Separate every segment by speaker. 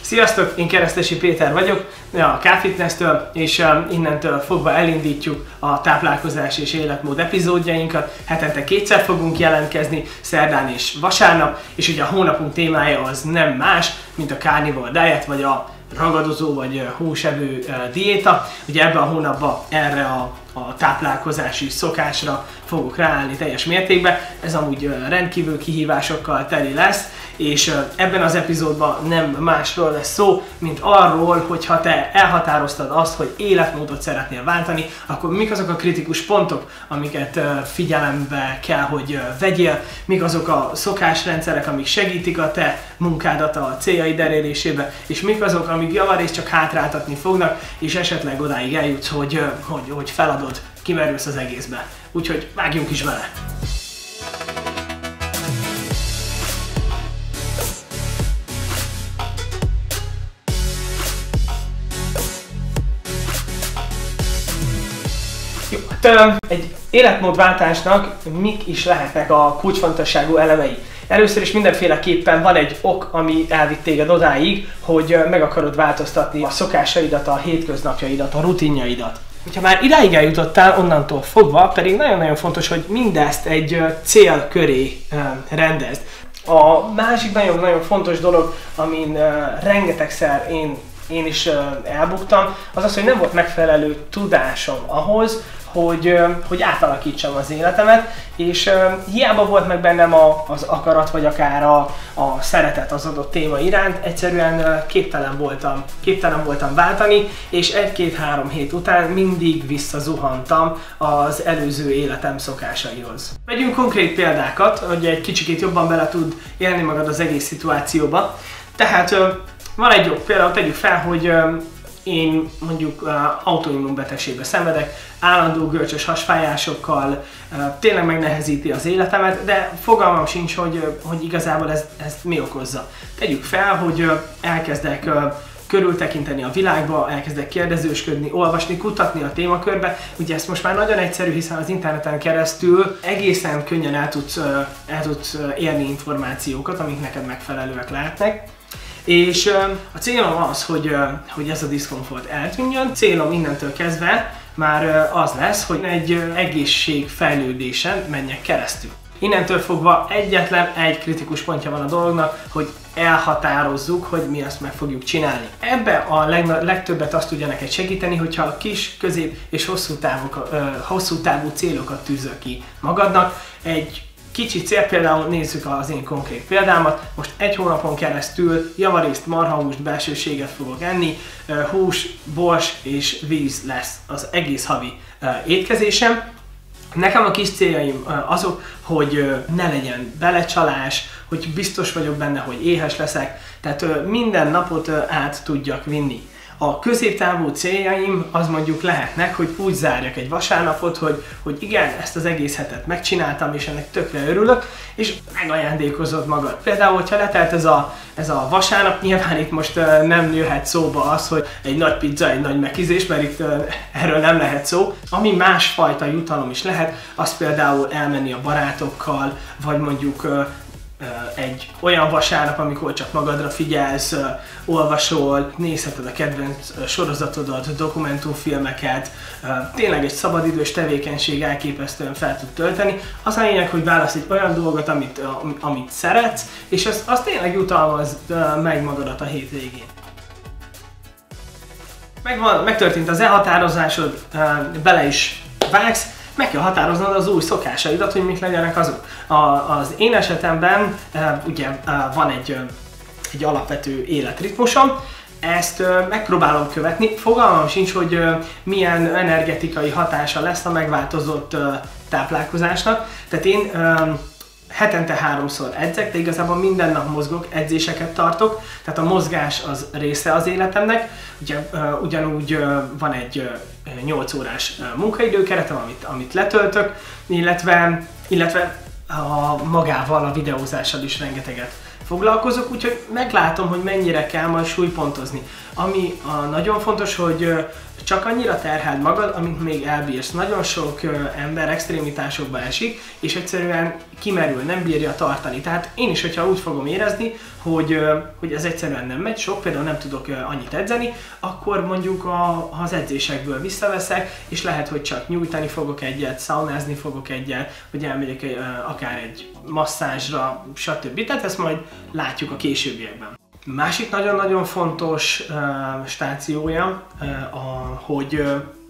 Speaker 1: Sziasztok, én Keresztesi Péter vagyok, a K-Fitness-től, és innentől fogva elindítjuk a táplálkozás és életmód epizódjainkat. Hetente kétszer fogunk jelentkezni, szerdán és vasárnap, és ugye a hónapunk témája az nem más, mint a carnivore diet, vagy a ragadozó vagy húsevő diéta. Ugye ebben a hónapban erre a táplálkozási szokásra fogok ráállni teljes mértékben. Ez amúgy rendkívül kihívásokkal teli lesz, és ebben az epizódban nem másról lesz szó, mint arról, hogy ha te elhatároztad azt, hogy életmódot szeretnél váltani, akkor mik azok a kritikus pontok, amiket figyelembe kell, hogy vegyél, mik azok a szokásrendszerek, amik segítik a te munkádat a céljaid elérésébe, és mik azok, amik javarészt csak hátráltatni fognak, és esetleg odáig eljutsz, hogy feladod, kimerülsz az egészbe. Úgyhogy vágjunk is bele! Egy életmódváltásnak mik is lehetnek a kulcsfontosságú elemei? Először is mindenféleképpen van egy ok, ami elvitt téged odáig, hogy meg akarod változtatni a szokásaidat, a hétköznapjaidat, a rutinjaidat. Ha már idáig eljutottál, onnantól fogva pedig nagyon-nagyon fontos, hogy mindezt egy cél köré rendezd. A másik nagyon-nagyon fontos dolog, amin rengetegszer én is elbuktam, az az, hogy nem volt megfelelő tudásom ahhoz, hogy átalakítsam az életemet, és hiába volt meg bennem az akarat, vagy akár a szeretet az adott téma iránt, egyszerűen képtelen voltam váltani, és 1-2-3 hét után mindig visszazuhantam az előző életem szokásaihoz. Vegyünk konkrét példákat, hogy egy kicsikét jobban bele tud élni magad az egész szituációba. Tehát van egy jó, például tegyük fel, hogy én mondjuk autoimmunbetegségbe szenvedek, állandó görcsös hasfájásokkal, tényleg megnehezíti az életemet, de fogalmam sincs, hogy igazából ezt mi okozza. Tegyük fel, hogy elkezdek körültekinteni a világba, elkezdek kérdezősködni, olvasni, kutatni a témakörbe. Ugye ez most már nagyon egyszerű, hiszen az interneten keresztül egészen könnyen el tudsz érni információkat, amik neked megfelelőek lehetnek. És a célom az, hogy ez a diszkomfort eltűnjön. Célom innentől kezdve már az lesz, hogy egy egészségfejlődésen menjek keresztül. Innentől fogva egyetlen egy kritikus pontja van a dolognak, hogy elhatározzuk, hogy mi azt meg fogjuk csinálni. Ebbe a legtöbbet azt tudja neked segíteni, hogyha kis, közép és hosszú távú célokat tűzöl ki magadnak. Egy kicsi cél, például nézzük az én konkrét példámat. Most egy hónapon keresztül javarészt marhahúst, belsőséget fogok enni, hús, bors és víz lesz az egész havi étkezésem. Nekem a kis céljaim azok, hogy ne legyen belecsalás, hogy biztos vagyok benne, hogy éhes leszek, tehát minden napot át tudjak vinni. A középtávú céljaim az mondjuk lehetnek, hogy úgy zárjak egy vasárnapot, hogy igen, ezt az egész hetet megcsináltam, és ennek tökre örülök, és megajándékozod magad. Például, hogyha letelt ez a vasárnap, nyilván itt most nem jöhet szóba az, hogy egy nagy pizza, egy nagy megizés, mert itt erről nem lehet szó. Ami másfajta jutalom is lehet, az például elmenni a barátokkal, vagy mondjuk egy olyan vasárnap, amikor csak magadra figyelsz, olvasol, nézheted a kedvenc sorozatodat, dokumentumfilmeket, tényleg egy szabadidős tevékenység elképesztően fel tud tölteni. Az a lényeg, hogy válasz egy olyan dolgot, amit szeretsz, és az tényleg jutalmaz meg magadat a hétvégén. Megtörtént az elhatározásod, bele is vágsz, meg kell határoznod az új szokásaidat, hogy mik legyenek azok. Az én esetemben ugye van egy alapvető életritmusom, ezt megpróbálom követni. Fogalmam sincs, hogy milyen energetikai hatása lesz a megváltozott táplálkozásnak. Tehát én hetente 3-szor edzek, de igazából minden nap mozgok, edzéseket tartok, tehát a mozgás az része az életemnek. Ugye, ugyanúgy van egy 8 órás munkaidőkeretem, amit letöltök, illetve magával, a videózással is rengeteget foglalkozok, úgyhogy meglátom, hogy mennyire kell majd súlypontozni. Ami nagyon fontos, hogy csak annyira terheld magad, amint még elbírsz. Nagyon sok ember extrémitásokba esik, és egyszerűen kimerül, nem bírja tartani. Tehát én is, hogyha úgy fogom érezni, hogy ez egyszerűen nem megy, például nem tudok annyit edzeni, akkor mondjuk az edzésekből visszaveszek, és lehet, hogy csak nyújtani fogok egyet, szaunázni fogok egyet, vagy elmegyek akár egy masszázsra, stb. Tehát ezt majd látjuk a későbbiekben. Másik nagyon-nagyon fontos stációja, hogy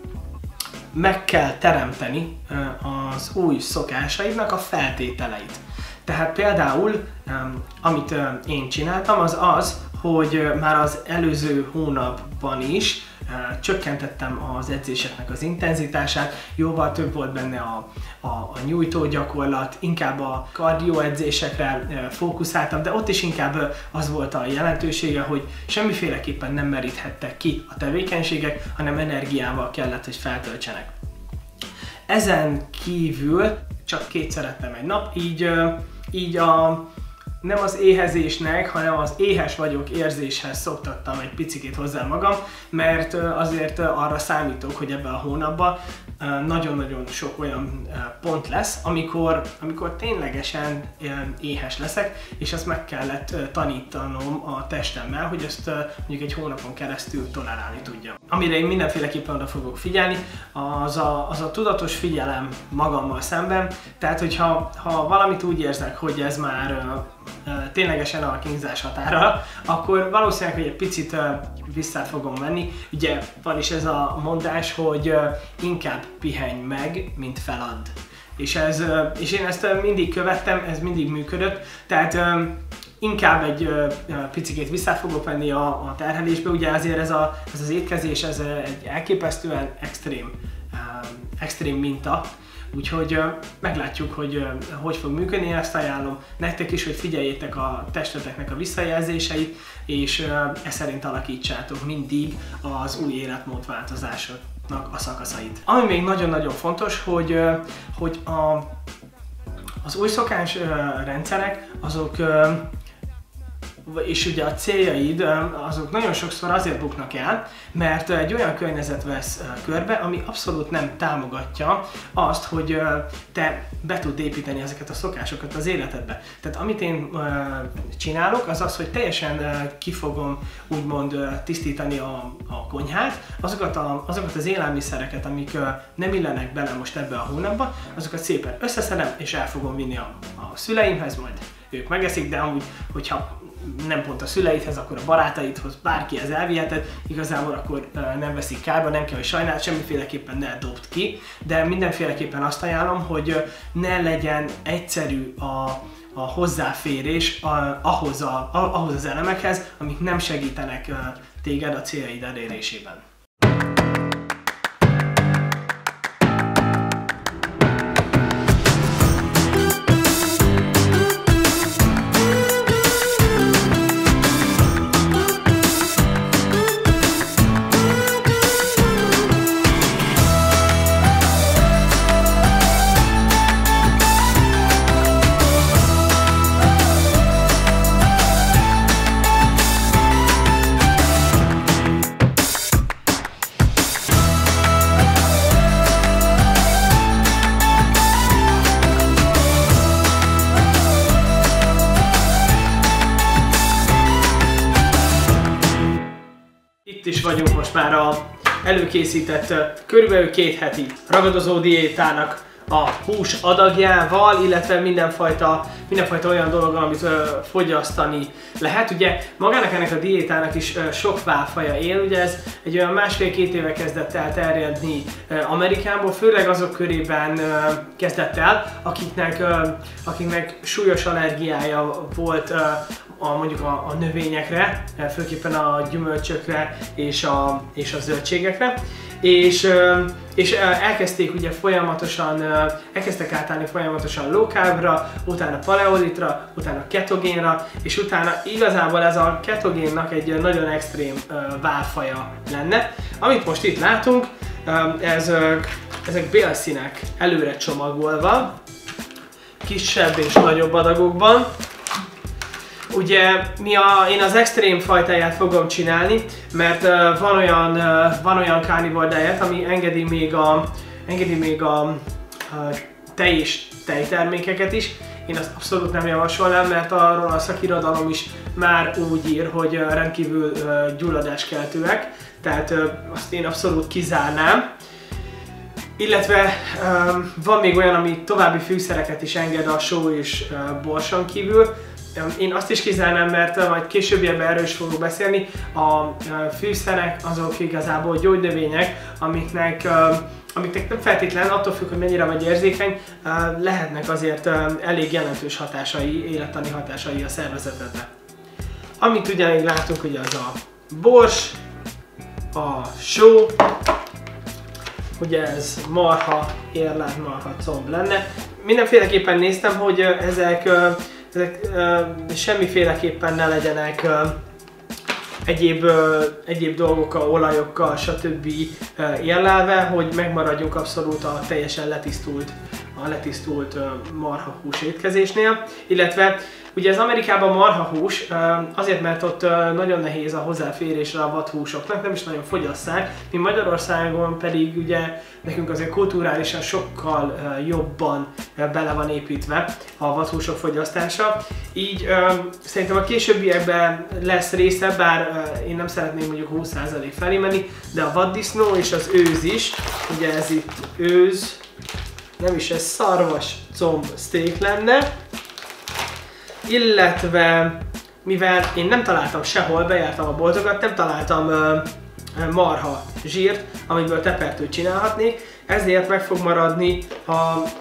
Speaker 1: meg kell teremteni az új szokásaidnak a feltételeit. Tehát például, amit én csináltam, az, hogy már az előző hónapban is csökkentettem az edzéseknek az intenzitását, jóval több volt benne a nyújtó gyakorlat, inkább a kardió edzésekre fókuszáltam, de ott is inkább az volt a jelentősége, hogy semmiféleképpen nem meríthettek ki a tevékenységek, hanem energiával kellett, hogy feltöltsenek. Ezen kívül csak kétszer ettem egy nap, így nem az éhezésnek, hanem az éhes vagyok érzéshez szoktattam egy picikét hozzá magam, mert azért arra számítok, hogy ebben a hónapban nagyon-nagyon sok olyan pont lesz, amikor ténylegesen éhes leszek, és ezt meg kellett tanítanom a testemmel, hogy ezt mondjuk egy hónapon keresztül tolerálni tudjam. Amire én mindenféleképpen oda fogok figyelni, az a tudatos figyelem magammal szemben, tehát hogyha valamit úgy érzek, hogy ez már ténylegesen a kínzás határa, akkor valószínűleg, hogy egy picit vissza fogom venni. Ugye van is ez a mondás, hogy inkább pihenj meg, mint feladd. És én ezt mindig követtem, ez mindig működött, tehát inkább egy picikét vissza fogok venni a terhelésbe. Ugye azért ez az étkezés, ez egy elképesztően extrém minta. Úgyhogy meglátjuk, hogy fog működni, én ezt ajánlom nektek is, hogy figyeljétek a testeteknek a visszajelzéseit, és ez szerint alakítsátok mindig az új életmódváltozásoknak a szakaszait. Ami még nagyon-nagyon fontos, hogy az új szokás rendszerek, azok és ugye a céljaid, azok nagyon sokszor azért buknak el, mert egy olyan környezet vesz körbe, ami abszolút nem támogatja azt, hogy te be tud építeni ezeket a szokásokat az életedbe. Tehát amit én csinálok, az, hogy teljesen ki fogom úgymond tisztítani a konyhát, azokat az élelmiszereket, amik nem illenek bele most ebbe a hónapba, azokat szépen összeszedem és el fogom vinni a szüleimhez, majd ők megeszik, de amúgy, hogyha nem pont a szüleidhez, akkor a barátaidhoz, bárkihez elviheted, igazából akkor nem veszik kárba, nem kell, hogy sajnáld, semmiféleképpen ne dobd ki, de mindenféleképpen azt ajánlom, hogy ne legyen egyszerű a hozzáférés ahhoz az elemekhez, amik nem segítenek téged a céljaid elérésében. Itt is vagyunk most már a előkészített körülbelül 2 heti ragadozó diétának a hús adagjával, illetve mindenfajta olyan dologgal, amit fogyasztani lehet. Ugye magának ennek a diétának is sok válfaja él, ugye ez egy olyan 1,5-2 éve kezdett el terjedni Amerikából, főleg azok körében kezdett el, akiknek súlyos allergiája volt mondjuk a növényekre, főképpen a gyümölcsökre és a zöldségekre. És elkezdték ugye elkezdtek átállni folyamatosan low carbra, utána paleolitra, utána ketogénra, és utána igazából ez a ketogénnak egy nagyon extrém válfaja lenne. Amit most itt látunk, ezek bélszínek előre csomagolva, kisebb és nagyobb adagokban, ugye én az extrém fajtáját fogom csinálni, mert van olyan carnivore diet, ami engedi még a tej és tejtermékeket is. Én azt abszolút nem javasolnám, mert arról a szakirodalom is már úgy ír, hogy rendkívül gyulladáskeltőek, tehát azt én abszolút kizárnám. Illetve van még olyan, ami további fűszereket is enged a só és borson kívül. Én azt is kizárnám, mert majd későbbiekben erről is fogok beszélni. A fűszerek azok igazából gyógynövények, amiknek nem feltétlen, attól függ, hogy mennyire vagy érzékeny, lehetnek azért elég jelentős hatásai, élettani hatásai a szervezetedre. Amit ugyanígy látunk, ugye az a bors, a só, ugye ez marha, érlát, marha comb lenne. Mindenféleképpen néztem, hogy ezek semmiféleképpen ne legyenek egyéb dolgokkal, olajokkal, stb. Érlelve, hogy megmaradjunk abszolút a teljesen letisztult marhahús étkezésnél. Illetve ugye ez Amerikában marhahús, azért mert ott nagyon nehéz a hozzáférésre a vadhúsoknak, nem is nagyon fogyasszák, mi Magyarországon pedig ugye nekünk azért kulturálisan sokkal jobban bele van építve a vadhúsok fogyasztása. Így szerintem a későbbiekben lesz része, bár én nem szeretném mondjuk 20% felé menni, de a vaddisznó és az őz is, ugye ez itt őz, nem is ez szarvas comb steak lenne, illetve mivel én nem találtam sehol, bejártam a boltokat, nem találtam marha zsírt, amiből tepertőt csinálhatnék, ezért meg fog maradni a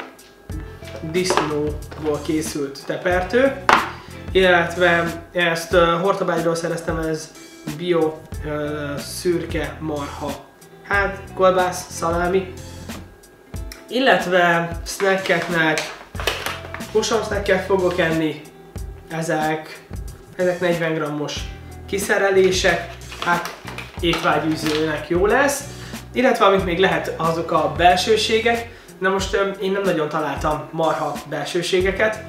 Speaker 1: disznóból készült tepertő, illetve ezt Hortobágyról szereztem, ez bio szürke marha, hát kolbász, szalámi, illetve snackeknek, húsomsnacket fogok enni, ezek 40 g-os kiszerelések, hát étvágyűzőnek jó lesz. Illetve amit még lehet, azok a belsőségek. Na most én nem nagyon találtam marha belsőségeket,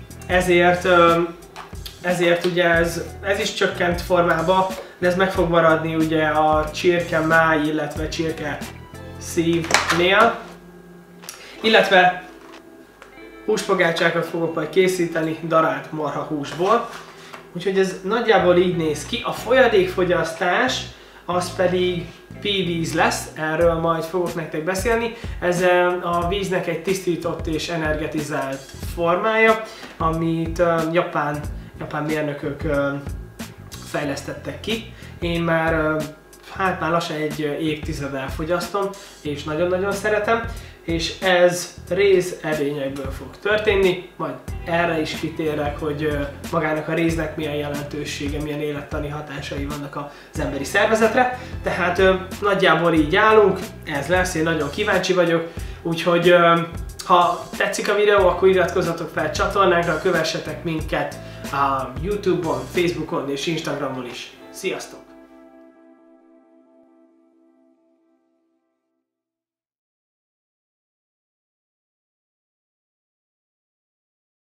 Speaker 1: ezért ugye ez is csökkent formában, de ez meg fog maradni ugye a csirke máj, illetve csirke szívnél. Illetve húspogácsákat fogok majd készíteni darált marha húsból. Úgyhogy ez nagyjából így néz ki. A folyadékfogyasztás az pedig víz lesz, erről majd fogok nektek beszélni. Ez a víznek egy tisztított és energetizált formája, amit japán mérnökök fejlesztettek ki. Én már lassan egy évtizeddel fogyasztom, és nagyon-nagyon szeretem. És ez réz edényekből fog történni, majd erre is kitérek, hogy magának a réznek milyen jelentősége, milyen élettani hatásai vannak az emberi szervezetre. Tehát nagyjából így állunk, ez lesz, én nagyon kíváncsi vagyok, úgyhogy ha tetszik a videó, akkor iratkozzatok fel csatornánkra, kövessetek minket a YouTube-on, Facebookon és Instagramon is. Sziasztok!